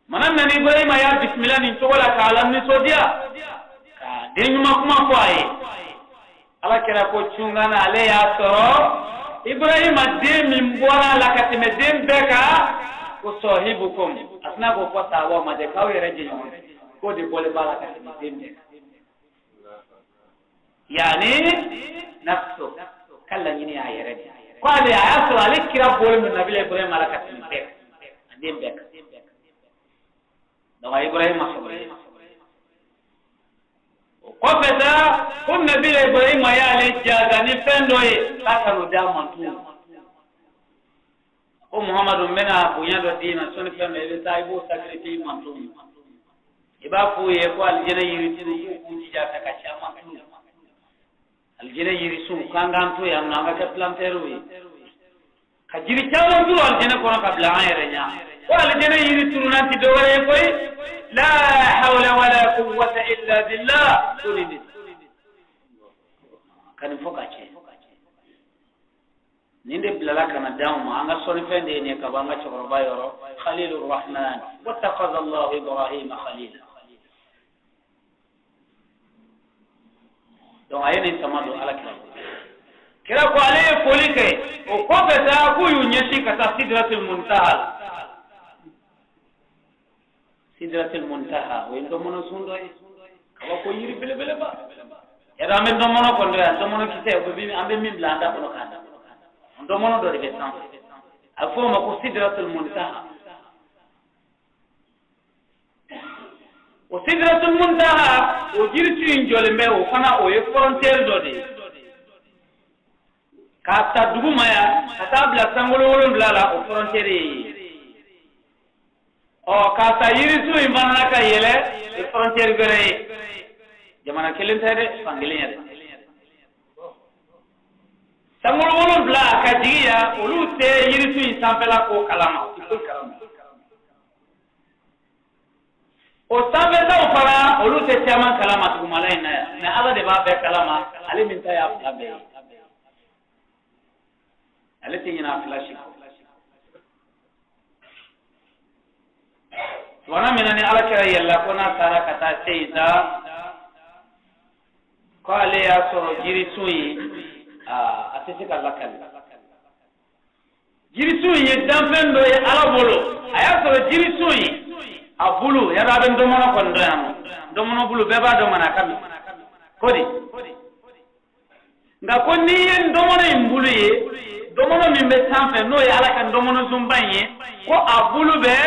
manam nani Ibrahima ya bismillah ni togola ka alam ni sodia ka denyuma kuma ko aye ala kira ko chungana ale ya soro Ibrahima de min bora la katime dem beka ko sahibukum asna ko fata wa ma de kaw yere je ko de bole bala katime dem beka yani nafsu kala nyini ya yere ko ale ya soro ale kira bole min nabi Ibrahima la katime beka dem beka donc Ibrahima sabri ko feta kun nabi Ibrahima ya le jaga ni fendo e takanu dama tu ko Muhammadu mena bunya do dina soni fendo e sai bo sacrifice mantu iba fu ye ko aljana yiri tu ku jija ta ka chama tu aljana yiri su kangan tu ya na ga planteru wi ka jiri chama tu aljana ko na kabla ayere nya والجنة يريدون أن تدوري كوي لا حول ولا قوة إلا بالله تريد كان فوقك نيندي بلالا كان داوما أنا صوني فين دي نيكا بانغا شغربا يورو خليل الرحمن واتخذ الله إبراهيم خليلا دون أين انتمادوا على كلام كلا كو عليه فوليكي وكوفتا كو ينشي كتا سدرة المنتهى سدرة المنتهى وين دمنا سندوي كوا كو يري بلا بلا با يدا من دمنا كوندو دمنا كيسه وبي امبي ميم لاندا كونو كاندا دمنا دوري بيتان افو ما كو سدرة المنتهى وسدرة المنتهى وجيرتي انجولمbe o kana o ye frontière dodi kata duguma ya katabla sangolo wolondla la o frontière o kata yirisu imana ka yele e frontière gore jamana kelen tade fangelinya de sangolo wolondla ka jiya olute yirisu isampela ko kalama o sabeta o fara olute chama kalama tugumala ina na ala de ba be kalama ale minta ya abe ale tinyina flash wana minani ala kira yalla kona sara kata seiza ko ale ya soro jiri suyi atese kala kala jiri suyi damfendo ye ala bolo aya soro jiri suyi abulu ya raben do mono ko ndoyam do mono bulu beba do mana kam kodi nga ko ni en do mono imbulu ye do mono mimbe samfe no ya ala kan do mono zumbanye ko abulu be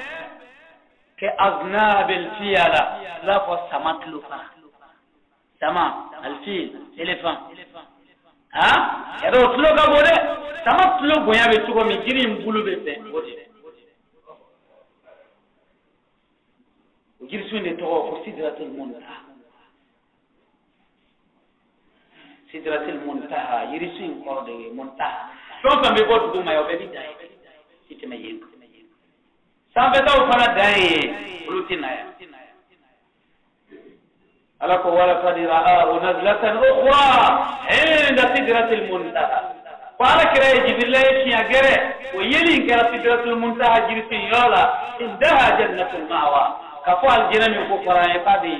كأذناب الفيلة لا فسمت لفا سما الفيل إلفان ها يدو تلو كبودة سما تلو بنيا بتوكو مجري مبلو بسه وجري سوين توه سدرة المنتهى سدرة المنتهى يري سوين قرد منتهى شو كم بيقول دوما يوبي داي تيتميين سامبتا وفنا داي روتينا على قوة قد رآه نزلة أخرى عند سدرة المنتهى قال كراي جبريل يشيا غره ويلي كرا سدرة المنتهى جرتي يولا عندها جنة المأوى كفال جنة كفراي قادين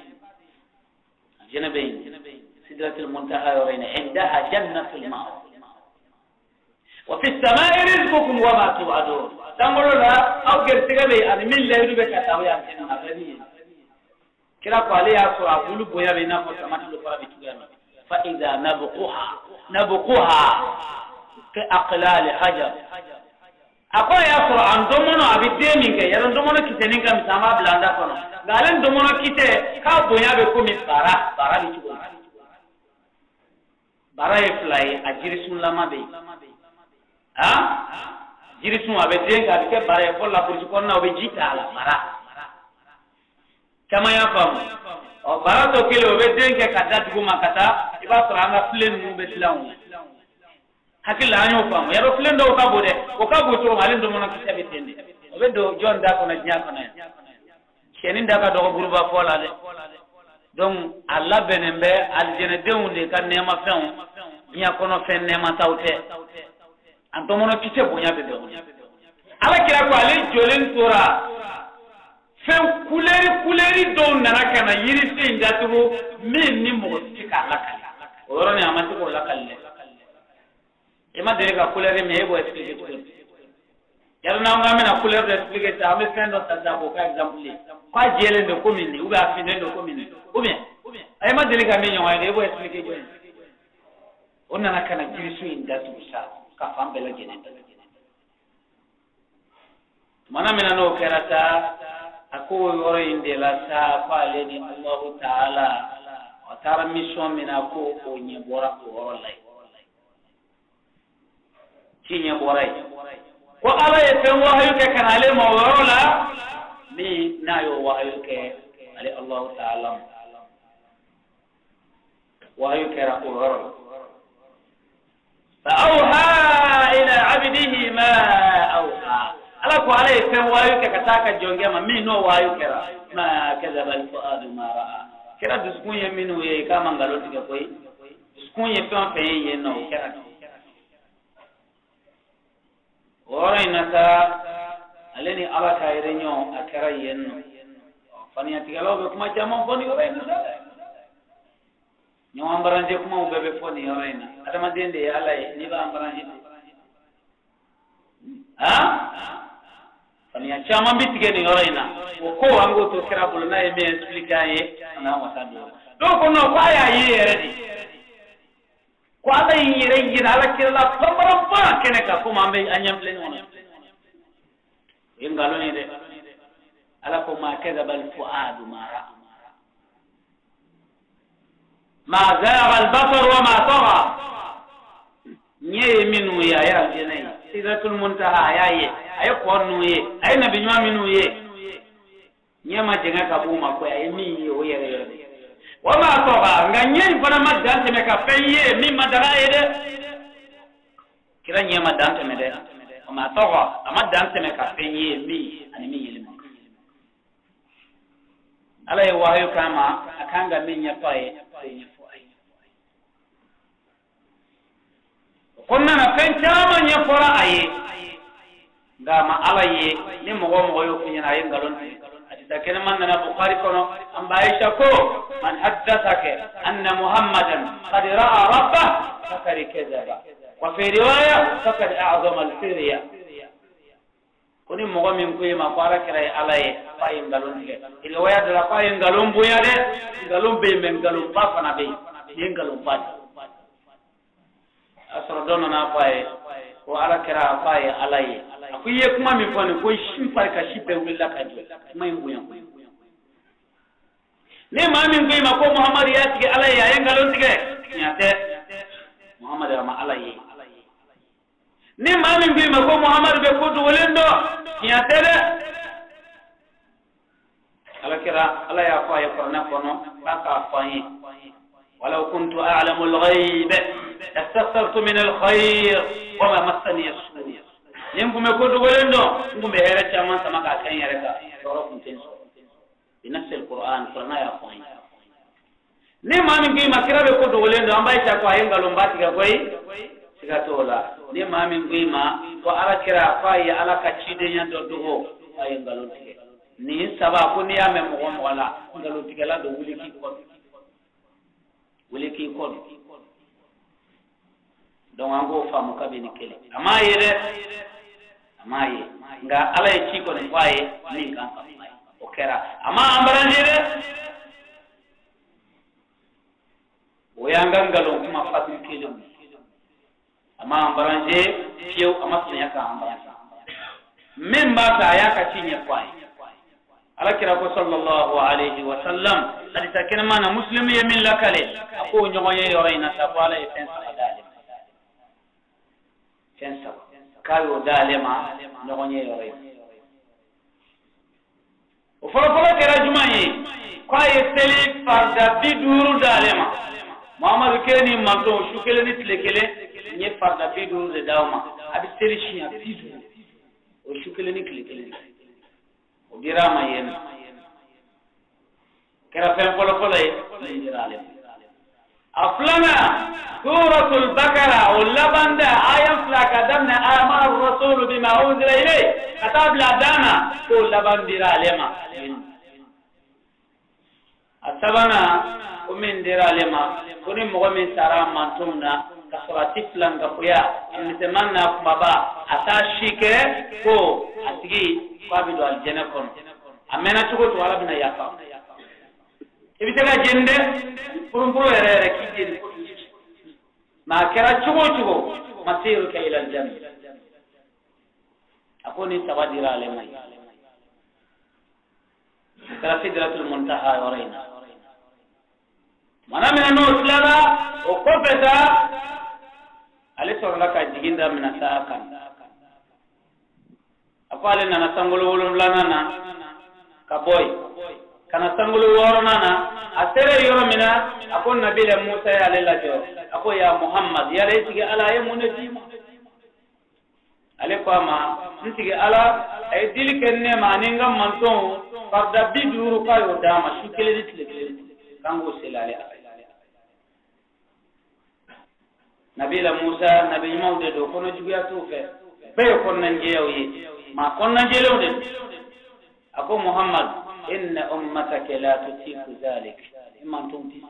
جنبين سدرة المنتهى يورين عندها جنة المأوى وفي السماء رزقكم وما توعدون تقولوا لا أو كرتكبي أن من لا يدرك تاوي أنتنا غني كلا قالي أسوا أقول بويا بينا فسمعت لفرا بتجانا فإذا نبقوها كأقلال حجر أقول يا أسوا أن دمونا أبدي منك يا دمونا كتنين كم سما بلاندا كنا قالن دمونا كته كابويا بكم بارا بتجانا بارا يفلاي أجريسون لما بي ها jirisun abe denga ke bare ko la burji ko na obe jita ala bara kama ya fam o bara to kile obe denga kata duguma kata iba soranga plen mu be tilawu hakila anyo fam ya ro plen do ka bode ko ka bo to malen do mona kitabe tende obe do jon da ko na nya ko na kenin da ka do buruba fola de donc alla benembe aljene deunde kan nema fen nya kono fen nema tawte antomono kite bonya be ala kira ko ale jolen tora fen kuleri don nana kana yiri se ndatugo min ni mo tika lakale oro ne amati ko lakale ema dere ka kuleri me ebo explique to yalla na ngame na kuleri de explique ta ame fen do tanda ko ka example kwa jele ndo komini uga fine ndo komini ubien ema dere ka me nyawa ebo explique to onna na kana yiri se ndatugo sa ka fambela jene mana mina no kerata ako yoro inde la sa fale ni Allah Taala wa tara mission mina ko o nyebora ko woro lay ci nyebora ko ala e fen wahyu ke kanale mo woro la mi nayo wahyu ke ali Allah Taala wahyu ke ra ko woro fa awha ila abdihi ma awha ala ko ala e fen wayu ke kataka jongema mi no wayu kera ma kadaba al fuad ma raa kera duskun ye minu ye kama ngalo tige koy duskun ye fen fen ye no kera ora inata aleni ala kayre nyo akara yenno fani atigalo be kuma jama foni ora ina sala nyo ambaranje kuma ubebe foni ora ina adama dende ala ni ba ambaranje fani chama bitige ni oraina ko wango to kera bulna e me expliquer na wasado donc no baya yere ko ala yere yira ala kila pamara pa kene ka ko mambe anyam plen wona ingalo ni de ala ko ma kadaba al fuad ma zagha al basar wa ma tagha nye minu ya jinai sidratul muntaha yaye ay konnu ye ay nabi nyama minu ye nyama jenga kabuma ko ay mi yo yere wa ma toba nganye fana madante me ka feye mi madara yede kira nyama dante me de wa ma toba amadante me ka feye mi ani mi yele mo ala ye wahyu kama akanga minya pae konna na fen chama nya fora aye ngama alaye ni mo yo kunya aye ngalon hadisa kana man na bukhari kono amba aisha ko man haddathaka anna muhammadan qad ra'a rabbah fakad kadhaba wa fi riwaya fakad a'zama al-firya kuni mo min ko ma fara kira alaye fayin ngalon ke riwaya dala fayin ngalon buya de ngalon be men ngalon ba fana be ngalon ba asoro dono na faye ko ala kira faye alaye akuye kuma mi fone ko shimpar ka shipe willa ka ji mai buya ne ma min ngi ma ko muhammad ya tige alaye ya ngalon tige nyate muhammad ma alaye ne ma min ngi ma ko muhammad be ko do wolendo nyate de ala kira ala ya faye ko na kono ka faye ولو كنت أعلم الغيب استغفرت من الخير وما مسني السوء نيمكم يكون ولندو نكم بهيرة كمان سما كان يرجع يروحون تنسو بنفس القرآن قرنا يا أخوان نيم ما من كي ما كرا بيكون ولندو أم بايشة كواين قالوا باتي كوي سكتولا نيم ما من كي ما كوارا كرا كواي على كشيدين يدودو كواين قالوا تيجي ني سبا كوني أمم مغام ولا قالوا تيجي لا دولي كي كون wole ki kon donc ango famu kabeni kele amaye nga ala e ci ko ne waye ni kan ka o kera ama ambaranje de o yanga ngalo kuma fatul kele ama ambaranje fiyo ama sunya ka ambaranje memba ta yaka cinye kwai ala kira ko sallallahu alayhi wa sallam hadisa kena mana muslim yemin lakale ako nyogoye yorayna sabala e fensa kayo dalema nyogoye yorayna o folo kera jumayi ko ay teli farda biduru dalema muhammad keni manto shukele ni tlekele nye farda biduru de dawma abi teli shiya biduru o shukele ni tlekele o dirama yen kera fen polo ye dirale aflana سورة البقرة واللبن آية فلاك دمنا آمر الرسول بما أنزل إليه كتاب لدانا كل لبن ديرا لما أسبنا ومن ديرا لما كوني مغمين سارا منتمنا كسرة تفلان كفويا إن سمعنا بابا أتاشيك كو أتجي قابلوا الجنة كون أمنا تقول ولا بنا يافا إذا تجا جنده فرنبرو يرى كيجي ما كرا تشوفه مسيرك إلى الجنة أكوني سوادير على ماي كرا سدرة المنتهى ورينا mana mina no slada o kopeta ale sorla ka jiginda mina saakan apale nana sangolo wolum lanana ka boy kana sangolo woronana asere yoro mina akon nabila Musa ya lela jo ako ya Muhammad ya letige ala ya munatima ale ko ma ntige ala ay dilikenne ma ninga manton farda biduru kayo dama shukele ditle kango selale nabila Musa nabi mawde do kono jugiya tufe be kon nanjeew yi ma kon nanjeew de ako Muhammad inna ummataka la tutiku zalik imam tumti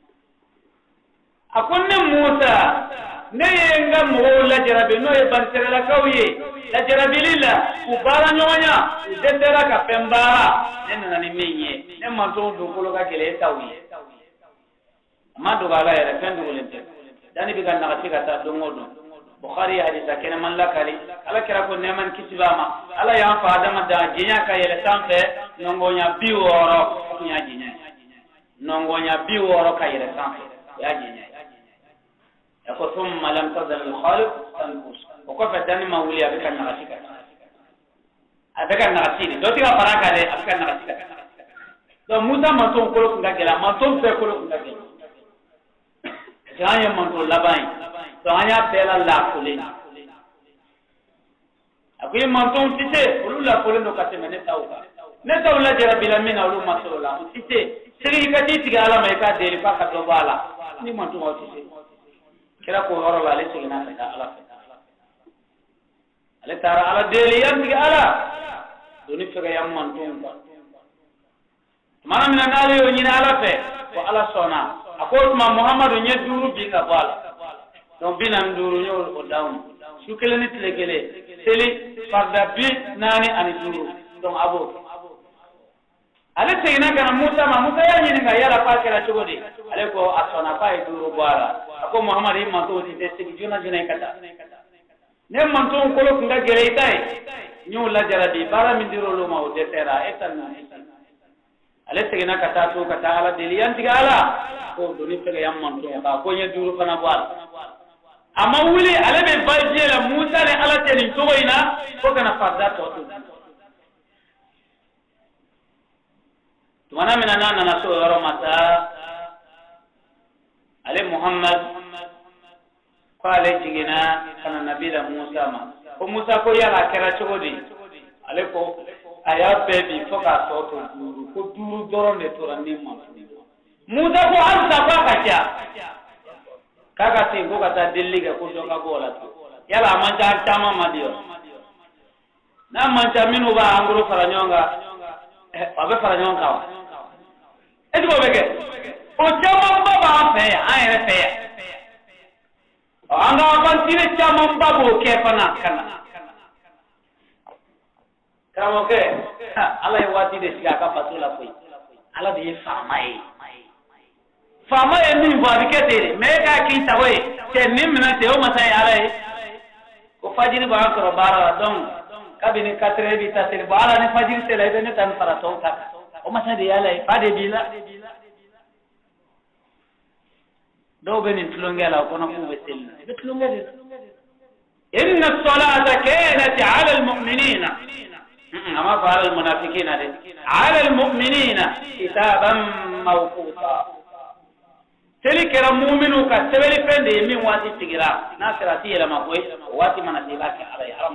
akon ne Musa ne yenga mo la jarabe no e bantere la kawye la jarabe lilla ku bara nyonya de tera ka pembara nena ni menye ne manto do kolo ka kele tawi amado bala ya refendu golente dani bigan na katika ta dongodo Bukhari hadisa kena man lakali ala kira ko neman kisibama ala ya fa adama da jinya ka yele sampe nongonya biworo kunya jinya nongonya biworo ka yele sampe ya jinya yako thumma lam tazal al khaliq tanqus ko fa dani mawuli abika na katika abika na katika do tiga faraka de abika na katika do Musa manton ko ko ngagela manton pe ko ngagela jaya manto labai to anya pela la kule akuyi manto tite ulula kule ndo kateme ne tawla jara bila mina ulu masola tite siri kati tiga ala mai ka deri pa ka to bala ni manto wa tite kira ko horo la le sigina ta ala ale tara ala deli yam tiga ala doni fega yam manto mana mina nale yo nyina ala fe ko ala sona akol ma Muhammadu nye duru bi ka bala donc binam duru nyo o down shukele ni tlegele seli farda bi nani ani duru donc abo ale tegina kana Musa ya nyini nga yala pa kala chogodi ale ko asona pa duru bala ako Muhammad imma to ti segi jona jona kata ne manto ko lo kunga gere itai nyo la jarabi bara min diro lo ma o defera etan ale tegina kata to kata ala delian tiga ala ko doni fega yamman to ba ko nya duru kana bwal amma wuli ale be baje la Musa ne ala teni to wayna ko kana farda to mana mina nana na so yoro mata ale Muhammad ko ale jigina kana nabila Musa ma ko Musa ko yala kera chogodi ale ko aya bebi foka to duru ko duru doronde to randi ma Musa ko alsa ba kacha kaga tingo kata diliga ko joka bola to yala manja tama madio na manja minu ba anguro faranyonga abe faranyonga edo bege o chama baba fe ayre fe anga bantire chama babo ke pana kana kamo ke ala yawati de siga ka patula foi ala de fama e min bo abikete me ka ki tawe te nimna te o masai ala ko fajiri ba ko bara don kabini katre bi ta te bara ne fajiri te lebe ne tan para to ka o masai de ala fa de bila do benin tulongela ko no ko betel betlongela inna as-salata kanat 'ala al-mu'minina أما فعل المنافقين على المؤمنين كتابا موقوتا تلك المؤمنون كتبلي فندي من واتي تجرا ناصرتي لما قوي واتي من سيباك على حرام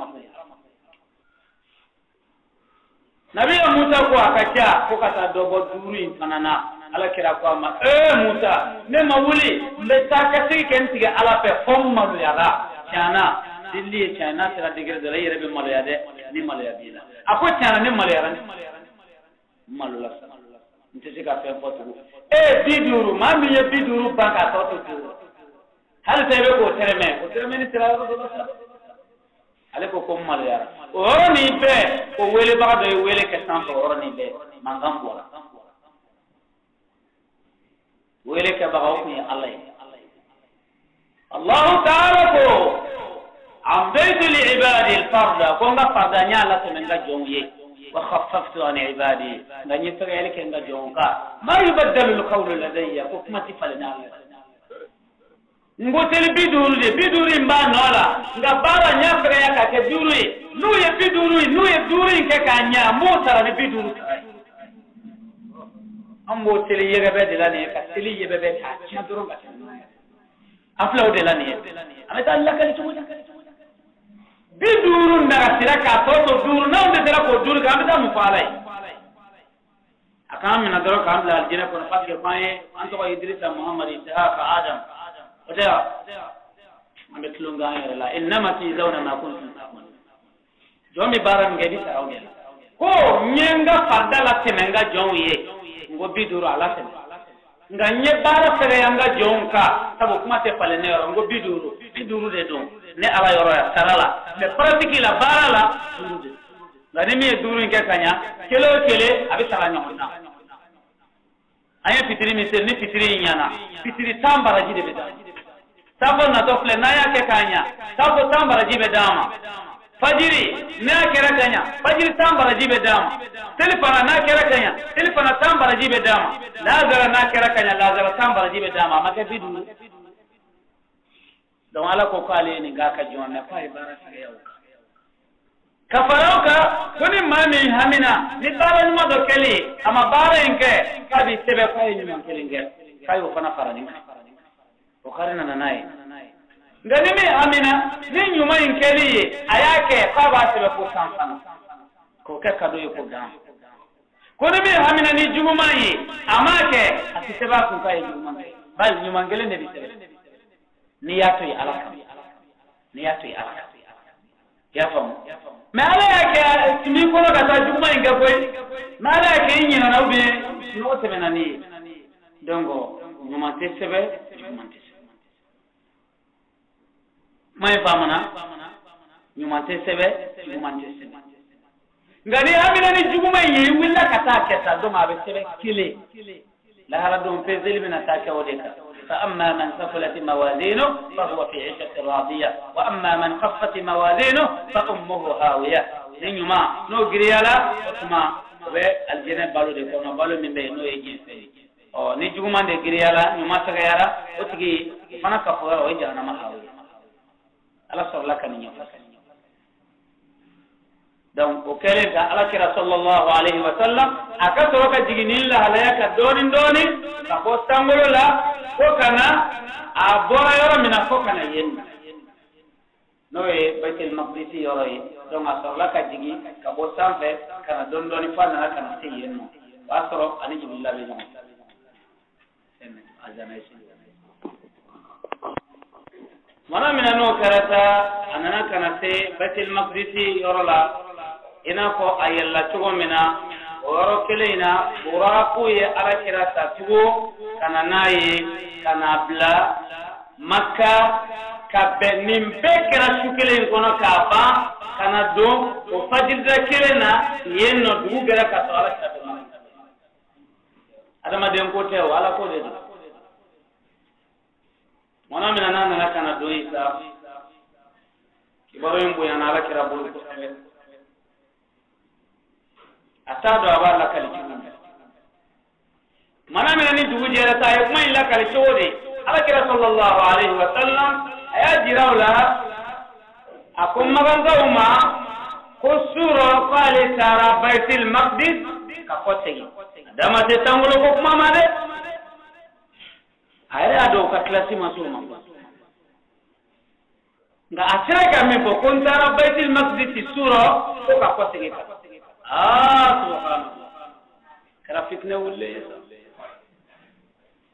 نبي موسى كو أكجا كو كتا دوبو دورين فنانا ala kira ko ma Musa ne ma wuli le takati ken tiga ala pe fomma lu yala chana dilli chana tira digir dala yere be malo yade ni malo yabila ako chana ni malo yara malo la nti ka fe fotu biduru ma mi ye biduru baka to hal tebe ko tereme ni tira ale ko malo yara oro ni be ko wele ba do wele ke santo oro ni be mangam bola wele ke ba ko ni Allah ta'ala ko عبدت لعبادي الفرد كونغا فردانيا لا تمنغا جونيه وخففت عن عبادي غني فريلك انغا جونغا ما يبدل القول لدي حكمتي فلنا ngoteli biduru mba nola nga bara nya freya ka ke biduru nu ye biduru nke ka nya motara ni biduru ambo teli yega be de la ne ka teli yebe be ka nya duru ba aflaw de la ne ameta Allah kali tumu biduru ndaga sira ka to duru na onde dara ko duru ka ameta mu falai akam na daro ka amla aljina ko na fatke faye anto idrisa muhammad ishaq adam وده ametlunga yala inma tizawna ma kuntum ta'malun jomi baram ngedi tarawde ko nyenga fadala temenga jonye ngo biduru ala tem nga nye bara fere yanga jonka sabu kuma te pale ne ngo biduru de don ne ala yoro ya sarala me pratique la barala biduru la ne mi duru nke kanya kele abi sala nyonna aya fitiri mi se ni fitiri nyana fitiri tambara jide beda sabo na to fle na yake kanya sabo tambara jibe dama fajiri na kera kanya fajiri tambara jibe dama telefona na kera kanya telefona tambara jibe dama lazara na kera kanya lazara tambara jibe dama maka bidu don ala ko kale ni ga ka jona fa ibara ga yau kafarauka kuni mami hamina ni bara ni mado keli ama bara inke kabi sebe fa ni man kelinge kayo fana farani وقارنا نناي ngani amina ni nyuma inkeli ayake kwa basi be ko sanfana ko kaka do ko dam ko ni amina ni jumuma yi amake asiseba ku kai jumuma bal nyuma ngele ne bisere ni yato yi alaka ya famu me ala yake timi ko ga ta jumuma inga koy ma ala yake nyina na ubi no temena ni dongo nyuma tesebe mai famana nyumante sebe ngani amina ni juguma yi willa kata keta do ma be sebe kile la hala do pezeli min ataka wadeka fa amma man safalat mawazinu fa huwa fi 'ishati radiyah wa amma man khaffat mawazinu fa ummuhu hawiya nyuma no griyala kuma be aljana balu de ko no balu min be no yeji fe o ni juguma de griyala nyuma saga yara o tigi fana ka fo o jahannama hawiya ala sorla kan ni fasa donc o kele da ala kira sallallahu alaihi wa sallam aka soroka jiginin la halaya doni ka ko tangolo la ko kana a bora yoro mina ko kana yen no e baitul maqdis yoro yi donc a sorla ka jigi ka bo sanfe kana doni fa na kana te yen no wa soro ani jibril be no en azana mana mina no karata anana kana se baitul maqdis yorola ina ko ayalla tugo mina oro keleina buraku ye ala kirata tugo kana nayi kana bla makka kabbe nimbe kera shukele kono kaba kana do o fajidra kelena yenno dugu gera ka to ala kirata adama den ko te wala ko de mona mina nana kana do isa kibaro yimbo yana ala kira bulu ko sabe atado abala kali chimbe mana mina ni dugu jera ta ay kuma illa kali chode ala kira sallallahu alaihi wa sallam aya jirawla akum maganga uma ko suro qali tara baitul maqdis ka kotegi dama te tangulo ko kuma made ayra do ka klasi masuma nga asira ka me ko kontara baitul maqdis sura ko ka kotegi subhanallah kara fitna wulle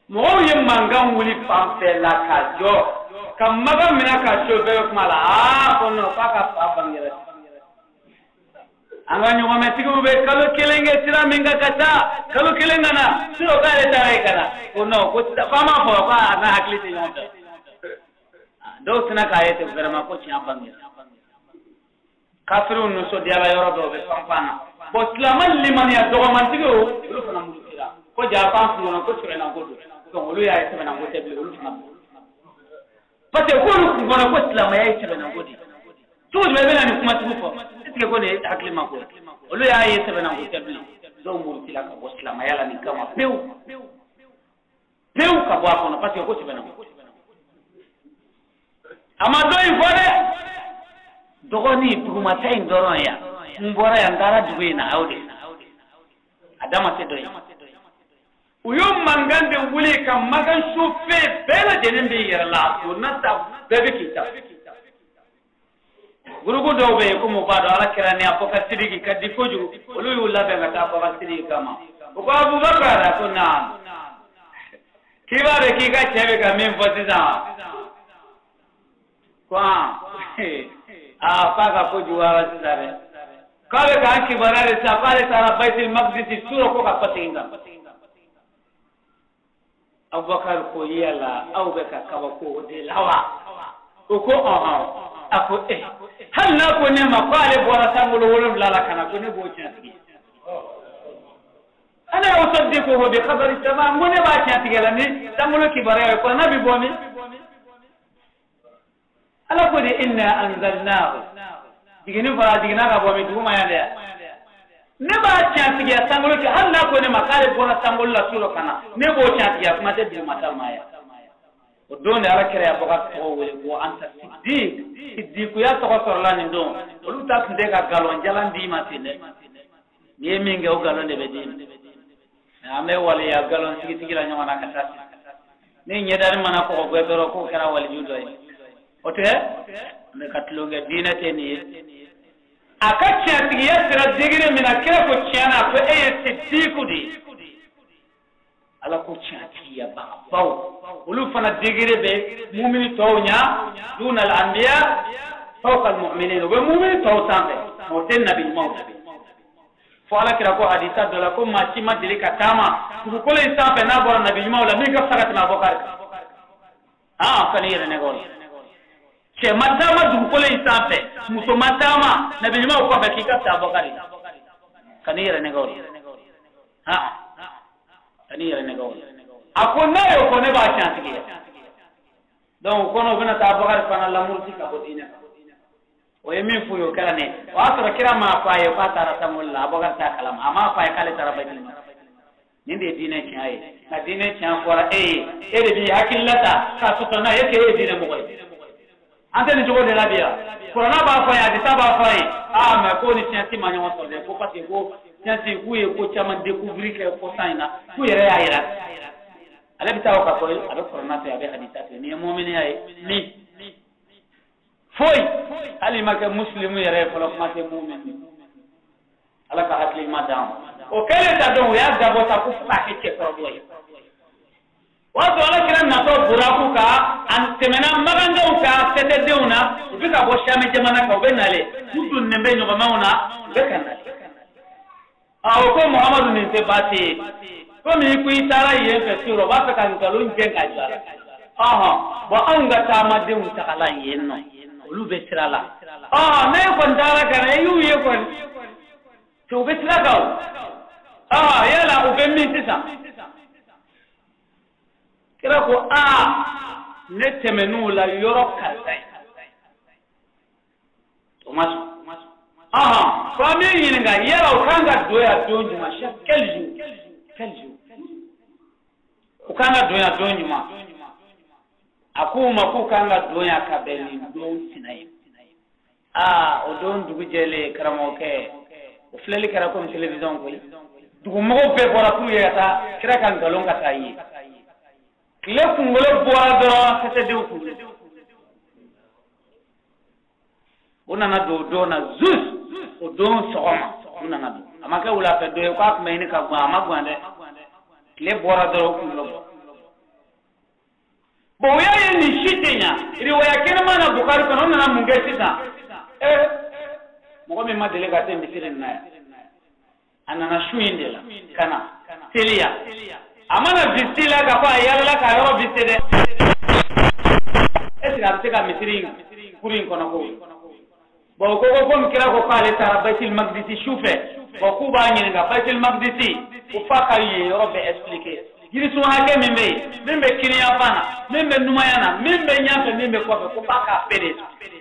mo yim mangan wuli pampe la ka jo kam maga mina ka cho be mala ko no ka bangira anga nyoma metigo be kalo kelenge tira minga kata kalo kelenga na siro ka le tare kana ko no ko fama fo ka na hakli te nyonda do tana ka yete vraiment ko tia bangira kafirun no so diala yoro do be pampana bo islaman liman ya do man tigo lu fana mulkira ko ja pam fu no ko sire na godo to lu ya yete na gote be lu fana pate ko lu ko na ko islam ya yete na godi to be be na ni kuma tu ko tike ko ne hakli mako lu ya yete na gote be do mulkila ka bo islam ya la ni kama peu ka bo ko na pate ko sire na amado ifode dogoni tugumata indoron ya mbora ya ngara duwe na aude adama tedoyi uyo mangande wuli kam magan shufe bela denen be yerla to nata bebe kita gurugo dobe ko mo bado ala kirani apoka sidigi kadi foju ulu ulabe ngata apoka sidigi kama ko Abu Bakar ko na kibare ki ka chebe ka min fotisa kwa paka ko juwa sare kale ka ki barare sa pare sara baitul maqdis sura ko ka patinga Abubakar ko yela au be ka kawa ko de lawa ko ako hal na ko ne ma pare bora tangulo wolum lala kana ko ne bo chati ana usaddiquhu bi khabari tamam mo ne ba chati gela ni tangulo ki barare ko nabi bomi ala ko de inna anzalnahu digini fara digina ga bomi duma ya de ne ba chati ya tangulo ki hal na ko ne makare bona tangulo la suro kana ne bo chati ya kuma te bi matal maya o don ala kere ya boka ko wele ko anta siddiq ya to ko sorla ni don o lu ta nde ga galon jalan di matine ni minge o galon de be di ame wali ya galon tigi la nyama na kata ni nyedari mana ko go doro ko kara wali judo ote me katloge dinate ni akaccia tigiya sira digire mina kira ko ciana ko siddiqu di ala ko ciatiya ba baw ulu fana digire be mu'mini tawnya dun al anbiya fawqa al mu'minin wa mu'mini taw tambe moten nabi maut fo ala kira ko hadisa dola ko ma ci madili katama ko le tambe na bor nabi maula mi ka sagat na bokar kanire ne gol che matama du ko le tambe muso matama nabi maula ko be kika ta bokari kanire ne gol kanire ne gol akonna yo ko ne ba chantiye donc kono bina ta bokar fana la murti ka bodina o yemi fu yo kala ne o asra kira ma fa yo ka tara tamulla bokar ta kalam ama fa kale tara bajin ninde dine chaye na dine chan fora de bi hakillata ka sotona yake dine mo koy ante ni jogo de la bia corona ba fa ya de ta ba fa me ko ni chanti ma nyawo so de ko pati ko chanti ku ye ko chama découvrir que ko saina ku yere ya ira ala bitaw ka ko ala corona te abe hadisa te ni mu'mini ay ni foy ali maka muslimu yere folo ma te mu'min ala ka hakli madam o kele ta don ya dabo ta ku fa ke ko do wato ala kiran na to buraku ka an temena maganga ka tete deuna bika bo shame jamana ka benale tudun ne be no mauna bekana ko muhammadu ni te bati ko mi ku itara ye fe siro ba fe kan kalun je ka jara bo anga ta ma de un ta kala yenno lu be sirala me ko ndara kana yu ye ko to be siraga yala o be min tisa kira ko ne temenu la yoro kalai Thomas famille ni nga yala ukanga doya donji ma sha kelju ukanga doya donji ma akuma ku kanga doya kabeli don sinai odon dugu jele karamoke o fleli kara ko television ko dugu mo be bora ku yata kira kan galon ka tayi kile kungolo bora doro kete de ku unana do na zus o don soma unana do amaka wula fe do ko ak mayni ka gwa magwande kile bora doro ku lo boya ni shitenya riwaya kena mana Bukhari kono na mungesita mo me madele ga te misiri na anana shuindela kana telia amana vistila ka fa yalla ka yoro vistede esira teka misiri kurin kono ko bo ko mkira ko kale tara baitul maqdisi shufe bo ku ba nyi nga baitul maqdisi ko fa ka yi yoro be expliquer giri so ha ke mimbe kiriya fana mimbe numayana mimbe nyambe mimbe ko fa ka pere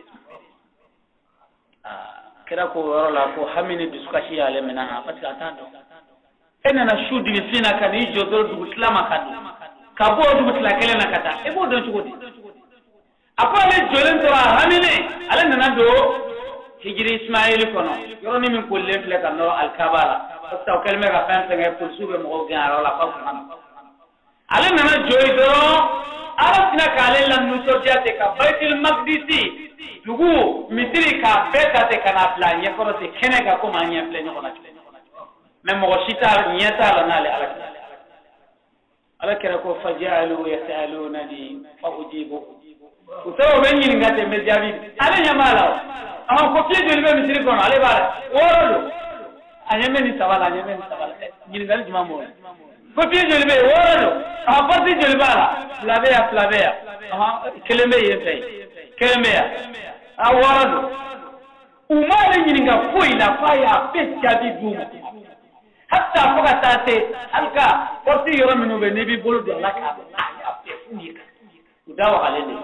kira ko yoro la ko hamini discussion ya le mena parce que atando enana shudi fina kan yi jodo du islama kan ka bo du isla kele na kata e bo don chugodi apa le jolen to hamini ale nana do hijri ismaili kono yoro ni min kolle fle kan no al kabala taw kelme ga fan tanga pour sube mo gaaro la fa kan ale nana joy do ala sina kale lan nu to jate ka baitul maqdisi dugu misiri ka beta te kana plan ye kono te kene ka ko manya plan ko na même mo shita nyata la nale ala kera ko fajalu yasaluna li fa ujibu utawo benyi ngate me jabi ala nyamala ama ko tie jeli misiri kono ale bare woro anyame ni sabala nyini ngal juma mo ko tie jeli be woro a parti jeli bala flavea keleme yente kelmeya awarado umale nyininga foila faya pechabi duma hatta foka tate alka porti yoro minu be nebi bolo do laka ya pefunika udawa halende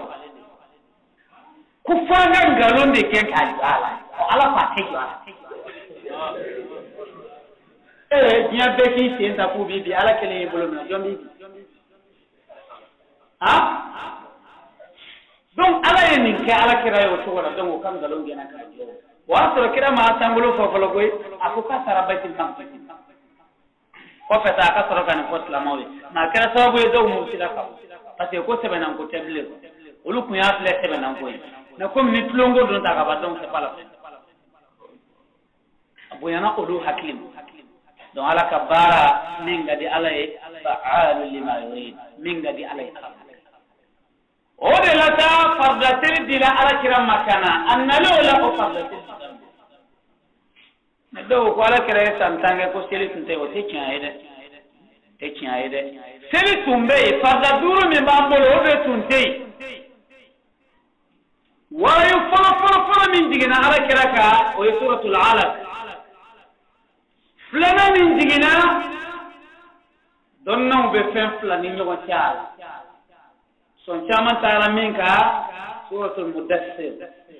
kufanga ngalonde kenka ala pateki nya beki senta ku bibi ala kele bolo na jombi donc ala yenin ke ala kira yo to wala donc kam galon gena ka jo wa to kira ma tangulo fo fo goy afuka sarabatin tam ko feta ka soro kan ko islamawi na kira sababu do mu sila ka parce que ko sebe nan ko teble olu kun ya fle sebe nan ko na comme ni tlongo don ta ka ba donc c'est pas la peine aboyana odu hakim donc ala ka bara minga di ala e fa'alu lima yurid minga di ala e o de la ta fardatil dila ala kiram makana annalo la ko fardatil ne do ko ala kire santange ko seli tunte o te kiyaide seli tumbe farda duru mi bambolo o be tunte wa yufara min digina ala kiraka o suratul alaq flana min digina donna be fen flani nyogo tiala son chaman taala minka suratul mudaththir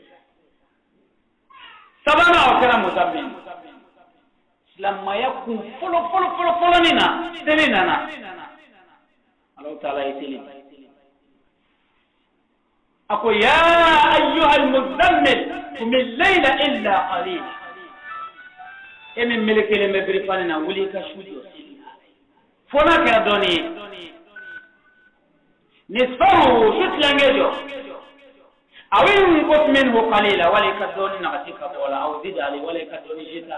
sabana o kana muzammin lamma yakun folo nina selinana Allah taala yitili ako ya ayyuha almuzammil qum al-layla illa qalila emin melekele me brifana wuli ka shudi fona kana doni نصفه شتلانجو أو ينقص منه قليلا ولا يكدون نغتك ولا أو زد عليه ولا يكدون جدا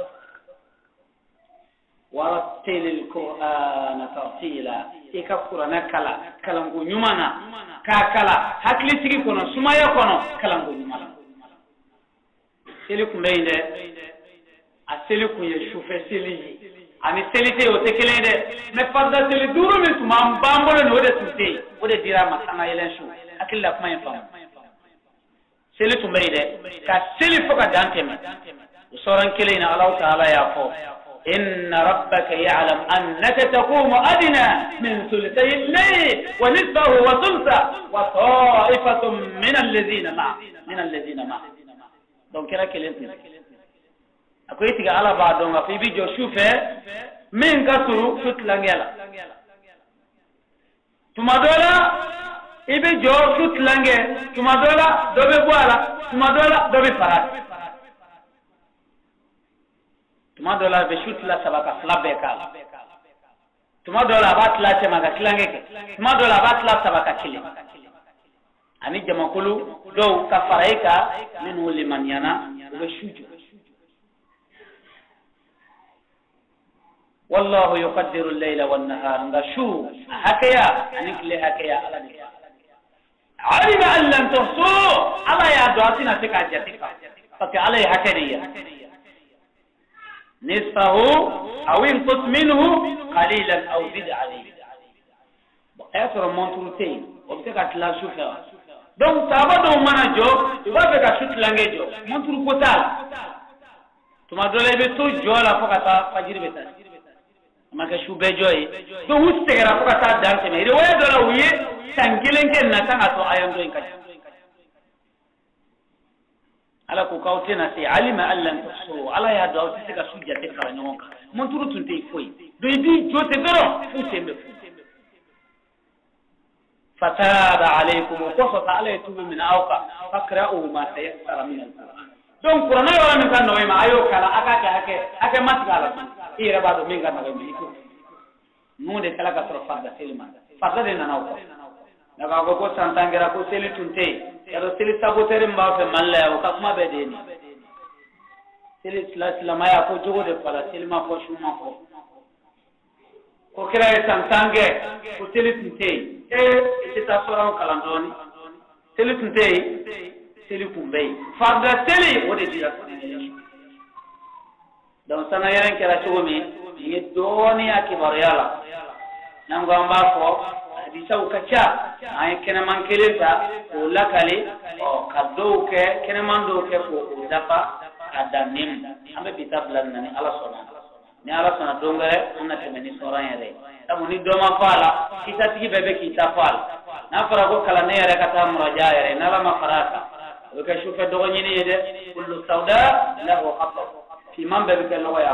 ورتل القرآن ترتيلا يكفر نكلا كلامو نيمانا كاكلا هكلي تيجي كونو سمايا كونو كلامو نيمانا سيلكم بينده أسيلكم يشوف سيلي ani selite o tekelende me farda seli duru min tuma bambolo no de tunte o de dira masana yelen shu akilla kuma yin fam seli tumbeide ka seli foka danteme usoran kelina Allah ta'ala ya fo inna rabbaka ya'lam annaka taqumu adna min thulthay al-layl wa nisfahu wa thultha wa ta'ifatun min alladhina ma donc kera kelente akoy tiga ala ba do nga fi bi jo shufe min kasuru tut langela tumadola ibe jo tut lange tumadola dobe boala tumadola dobe farat tumadola be shut la sabaka flabe kala tumadola bat la tema ga klange ke tumadola bat la sabaka kili ani jamakulu do kafaraika minhu liman yana be shuju والله يقدر الليل والنهار نشو هكيا انك لي هكيا على علم أن لن تحصوا الله يا دواتنا تكاجتك فك عليه هكذا نصفه أو انقص منه قليلا أو زد عليه بقيت رمونتين وبتكات لا شوفها donc sabado mana jo iba be ka shoot lange jo monturu kotal tuma dole be to jo la fokata fajiri beta maka shube joy do hustegara fokata darte me re waya dola wiye tangilen ken na tanga to ayam do inkaji ala ko kawtena se alima allan tuhsu ala ya do sika sujja te kala nyonka monturu tunte foi do ibi jote dero fusembe فتاب عليكم وقصص عليكم من أوقع فاقرأوا ما تيسر من القرآن donc Qur'an wala min kan noy ma ayo kala aka matgala ira bado min kan noy mi ko nunde kala ka tro farda selma farda de nanaw ko daga ko santangira ko seli tunte yaro seli sabotere mba fe malla o kakma be deni seli islam ya ko jogo de pala selma ko shuma ko kira santange ko seli tunte ite ta sora kalandoni seli tunte seli kumbei farda seli wode dira don sana yaren kera chogome ye doni akibar yala nango amba ko hadisa ukacha ay kena mankelenta o lakale o kaddo ke kena mando ke ko dafa adanim ambe bitablan nani ala sona ni ala sona dongare anna temeni sora yare tamu ni doma fala kitati bebe kitafal na fara ko kala ne yare kata muraja yare na la mafaraka وكشوف الدغني يده كل سوداء له خطر في من بابك اللغة